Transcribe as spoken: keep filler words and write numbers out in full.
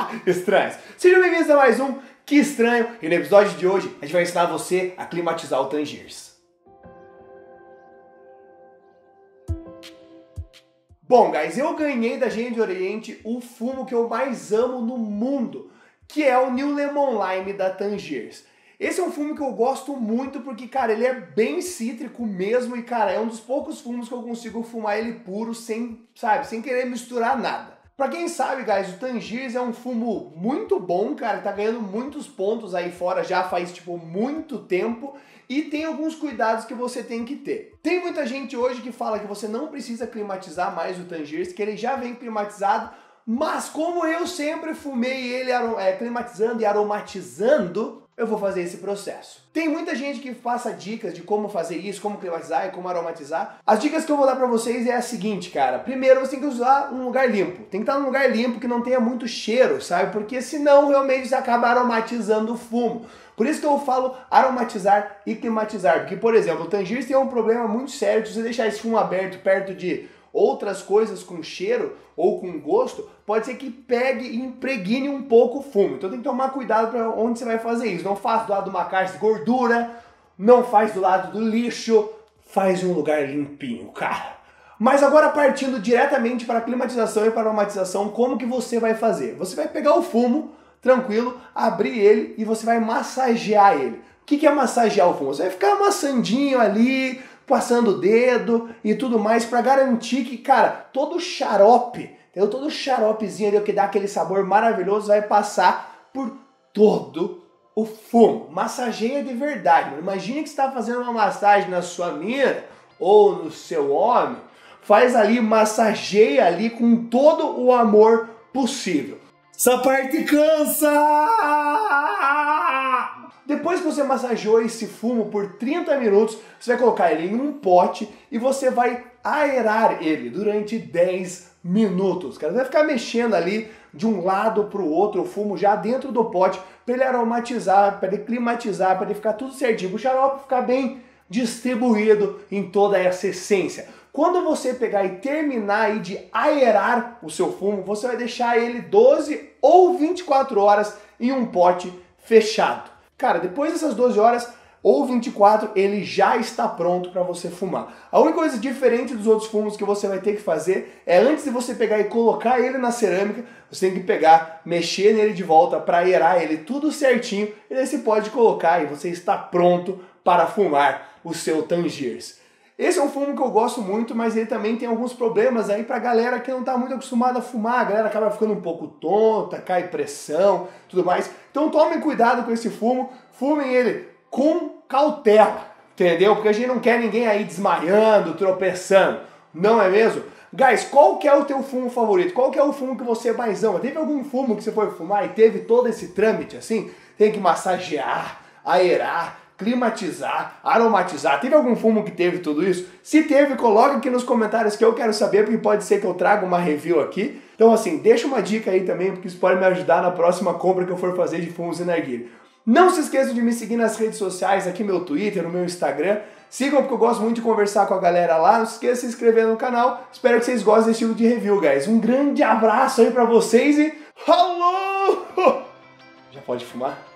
Estranhos. Sejam bem-vindos a mais um Que Estranho. E no episódio de hoje a gente vai ensinar você a climatizar o Tangiers. Bom, guys, eu ganhei da Genio de Oriente o fumo que eu mais amo no mundo, que é o New Lemon Lime da Tangiers. Esse é um fumo que eu gosto muito porque, cara, ele é bem cítrico mesmo e, cara, é um dos poucos fumos que eu consigo fumar ele puro sem, sabe, sem querer misturar nada. Pra quem sabe, guys, o Tangiers é um fumo muito bom, cara, tá ganhando muitos pontos aí fora já faz, tipo, muito tempo e tem alguns cuidados que você tem que ter. Tem muita gente hoje que fala que você não precisa climatizar mais o Tangiers, que ele já vem climatizado, mas como eu sempre fumei ele é, climatizando e aromatizando, eu vou fazer esse processo. Tem muita gente que passa dicas de como fazer isso, como climatizar e como aromatizar. As dicas que eu vou dar pra vocês é a seguinte, cara. Primeiro, você tem que usar um lugar limpo. Tem que estar num lugar limpo que não tenha muito cheiro, sabe? Porque senão realmente você acaba aromatizando o fumo. Por isso que eu falo aromatizar e climatizar. Porque, por exemplo, o Tangiers tem um problema muito sério de você deixar esse fumo aberto perto de outras coisas com cheiro ou com gosto, pode ser que pegue e impregne um pouco o fumo. Então tem que tomar cuidado para onde você vai fazer isso. Não faz do lado de uma caixa de gordura, não faz do lado do lixo, faz em um lugar limpinho, cara. Mas agora partindo diretamente para a climatização e para a aromatização, como que você vai fazer? Você vai pegar o fumo, tranquilo, abrir ele e você vai massagear ele. O que é massagear o fumo? Você vai ficar amassandinho ali, passando o dedo e tudo mais para garantir que, cara, todo o xarope, entendeu? Todo o xaropezinho ali que dá aquele sabor maravilhoso vai passar por todo o fumo. Massageia de verdade, mano. Imagine que você está fazendo uma massagem na sua mina ou no seu homem, faz ali, massageia ali com todo o amor possível. Essa parte cansa! Depois que você massageou esse fumo por trinta minutos, você vai colocar ele em um pote e você vai aerar ele durante dez minutos. Cara, você vai ficar mexendo ali de um lado para o outro, o fumo já dentro do pote, para ele aromatizar, para ele climatizar, para ele ficar tudo certinho, para o xarope ficar bem distribuído em toda essa essência. Quando você pegar e terminar aí de aerar o seu fumo, você vai deixar ele doze ou vinte e quatro horas em um pote fechado. Cara, depois dessas doze horas ou vinte e quatro, ele já está pronto para você fumar. A única coisa diferente dos outros fumos que você vai ter que fazer é, antes de você pegar e colocar ele na cerâmica, você tem que pegar, mexer nele de volta para aerar ele tudo certinho, e daí você pode colocar e você está pronto para fumar o seu Tangiers. Esse é um fumo que eu gosto muito, mas ele também tem alguns problemas aí pra galera que não tá muito acostumada a fumar. A galera acaba ficando um pouco tonta, cai pressão, tudo mais. Então tomem cuidado com esse fumo, fumem ele com cautela, entendeu? Porque a gente não quer ninguém aí desmaiando, tropeçando, não é mesmo? Guys, qual que é o teu fumo favorito? Qual que é o fumo que você mais ama? Teve algum fumo que você foi fumar e teve todo esse trâmite assim? Tem que massagear, aerar, climatizar, aromatizar. Teve algum fumo que teve tudo isso? Se teve, coloca aqui nos comentários que eu quero saber, porque pode ser que eu traga uma review aqui. Então assim, deixa uma dica aí também, porque isso pode me ajudar na próxima compra que eu for fazer de fumos e narguilé. Não se esqueçam de me seguir nas redes sociais, aqui meu Twitter, no meu Instagram. Sigam, porque eu gosto muito de conversar com a galera lá. Não se esqueça de se inscrever no canal. Espero que vocês gostem desse tipo de review, guys. Um grande abraço aí pra vocês e... Alô! Já pode fumar?